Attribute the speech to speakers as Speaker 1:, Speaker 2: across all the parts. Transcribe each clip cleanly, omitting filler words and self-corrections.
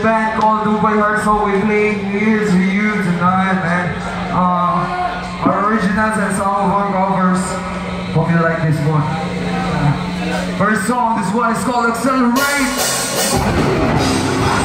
Speaker 1: band called Dubai Heart, so we play New Year's for you tonight, man. Our originals and some of our covers. Hope you like this one. First song, this one is called Accelerate.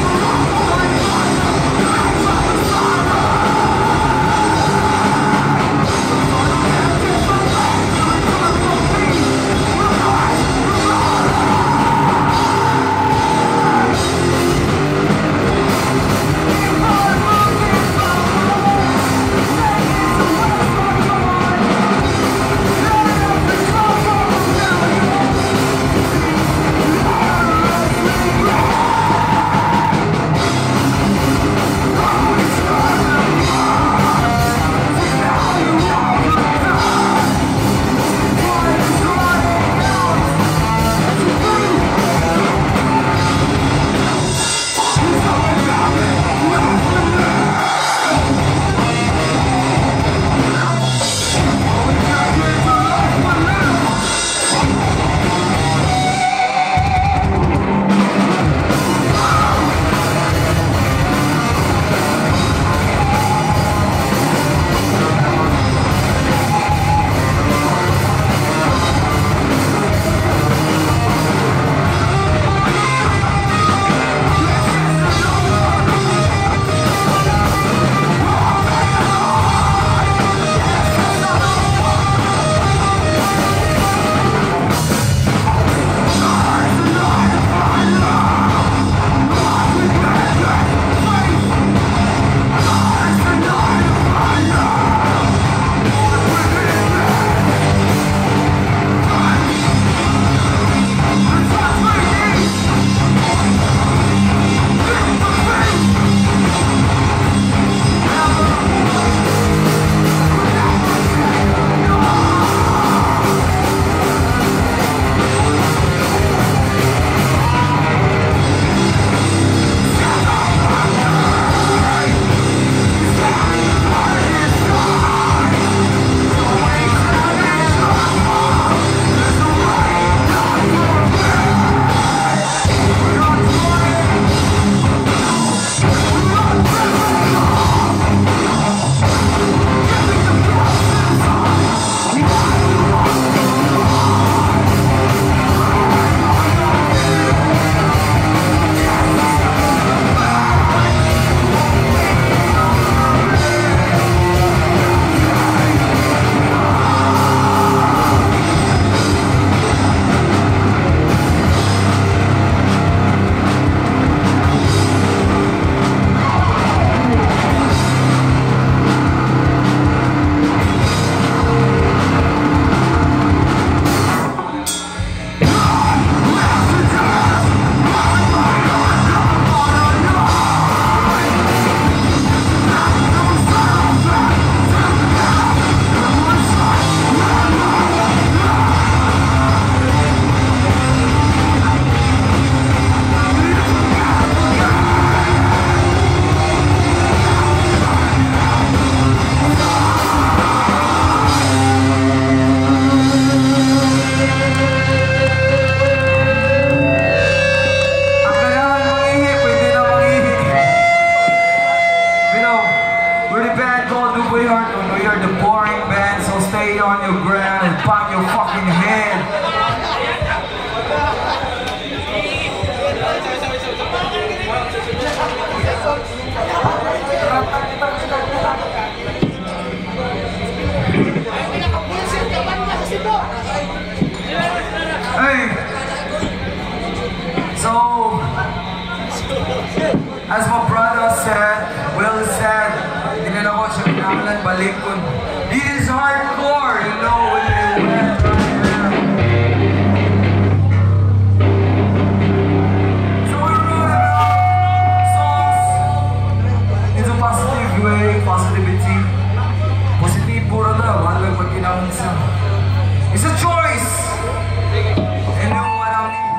Speaker 2: As my brother said, Will said, hindi na ako siya pinakalan balik ko. This is hardcore, you know, with it went right there. So we wrote about songs in a positive way, positivity. Positive puro daw, ano ba pag ginawin isa? It's a choice! And know what I mean?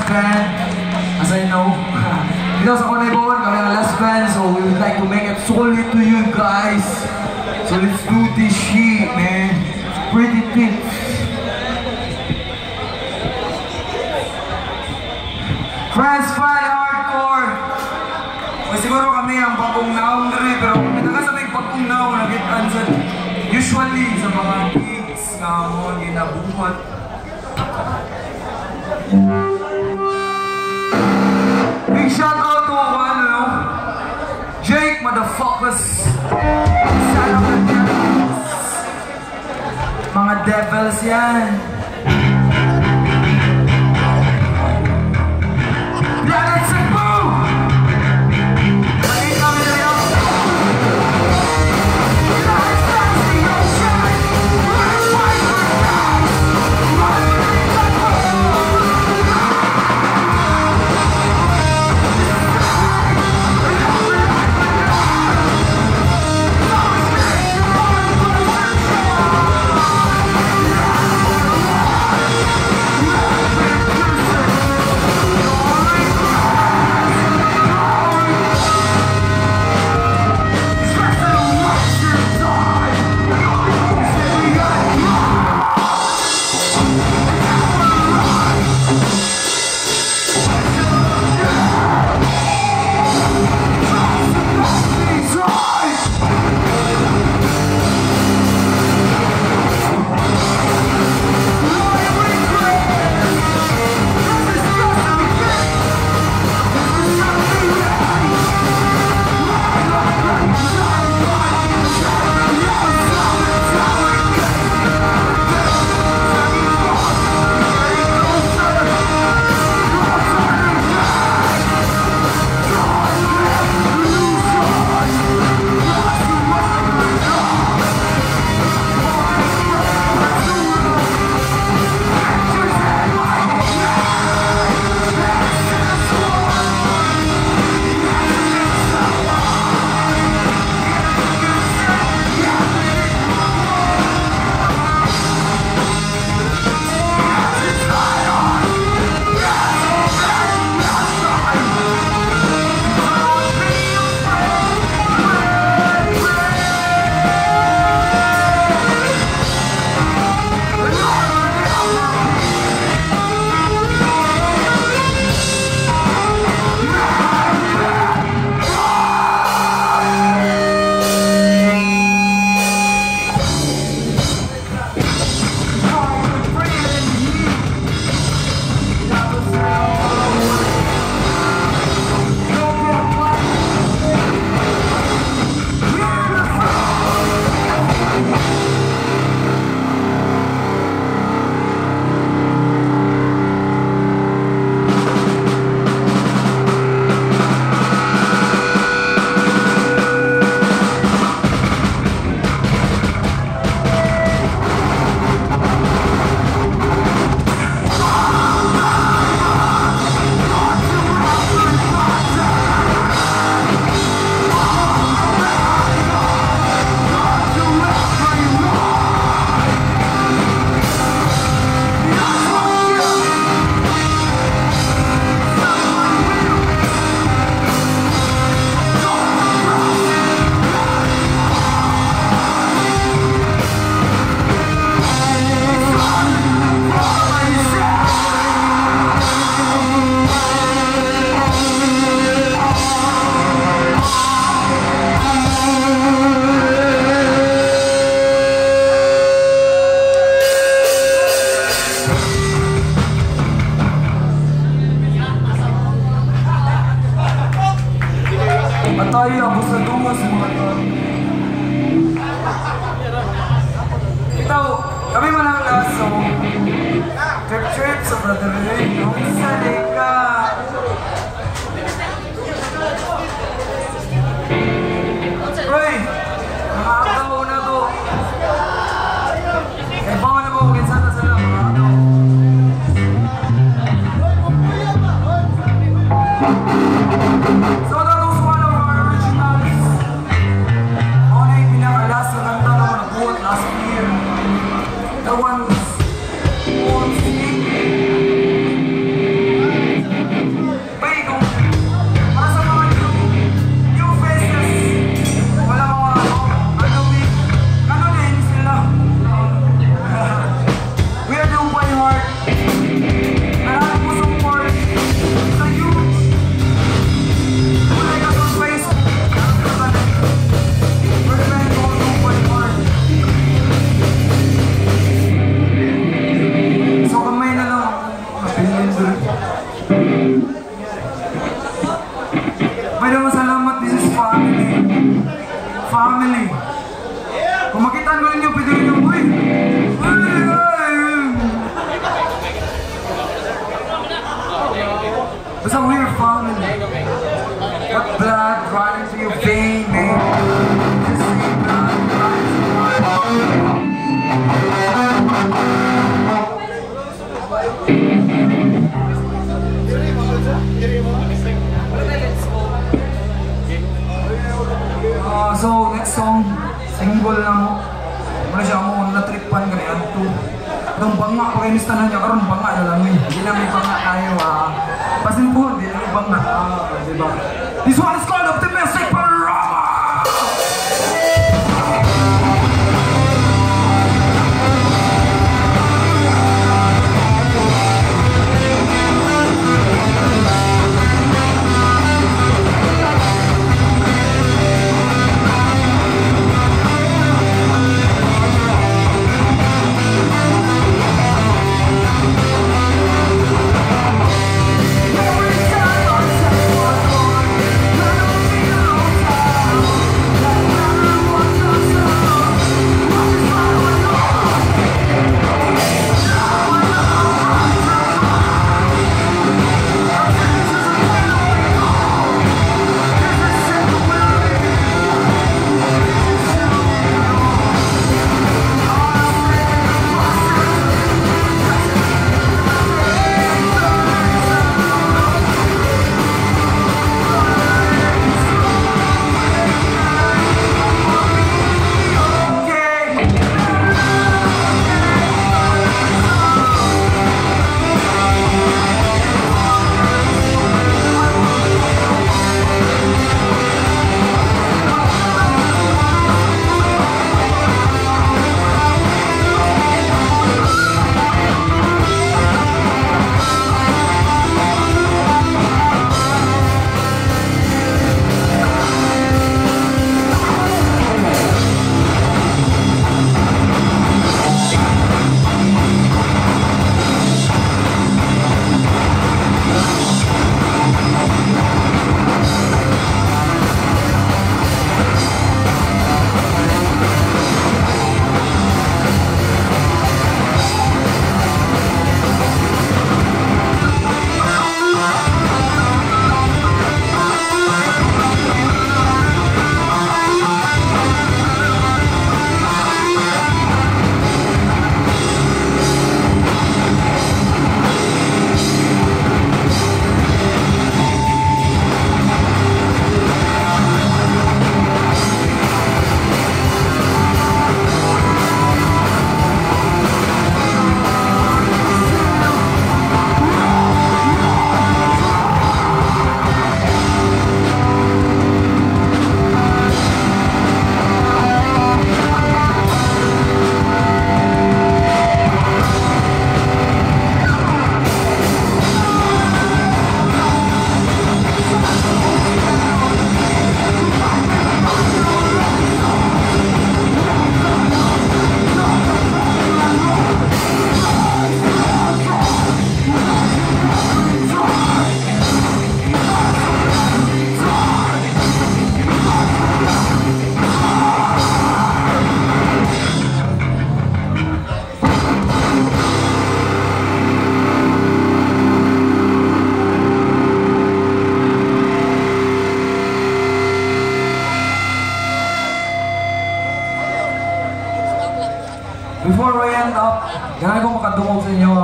Speaker 1: band, as I know. Because ako na ibon, kami ang last band, so we would like to make it solid to you guys. So let's do this shit, man. It's pretty thick. Transfine Hardcore! O siguro kami ang bagong naong rin, pero kami nakasabay bagong naong nagitan sa usually sa mga gigs nga mo ginabuhat. Big shout out to Jake motherfuckers! Son of the devils! Mga devils yan! Tayo abos na dumas mga ton. Ito, kami man ang laso. Trip sa brother Ray. Yung isa ka. Roy, nakakagaw na to. Eh, bawa na mo kung kinsan na sila. Nakakagaw. So, last year, the one who's born sick,
Speaker 2: support. Kailangan mo support sa youth. Kulay ka sa Facebook. We're trying to do what more. So kamay na lang ako. Kapilin doon. May naman salamat. This is family. Family. Kung makita nyo ninyo, pwede nyo, uy! Basta we're family. Got blood running through your vein, man. Just say blood running through your so, next song, single na mo. Muna siya mo, natripan ka niyan to. Itong banga, pag-inis na niya, karoon banga na lang yun. Hindi na may banga tayo, pasin po, hindi na may banga. Diba? This one is called Optimistic Panorama! Before we end up, ganun ko makadungog sa inyo.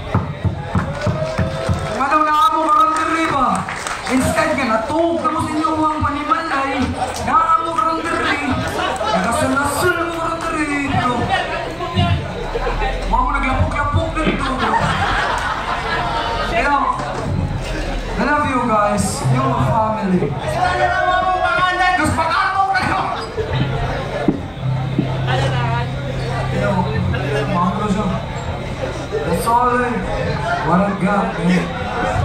Speaker 2: Kung anong naamo karang diri ba? Instead nga, natuog na mo sa inyo ang panimalay. Naamo karang diri. Nagasul-nasul mo karang diri. Mga mo naglapok-lapok dito. You know, I love you guys. You're my family. Tapos pag-atong kayo. That's all boy. What a god, man.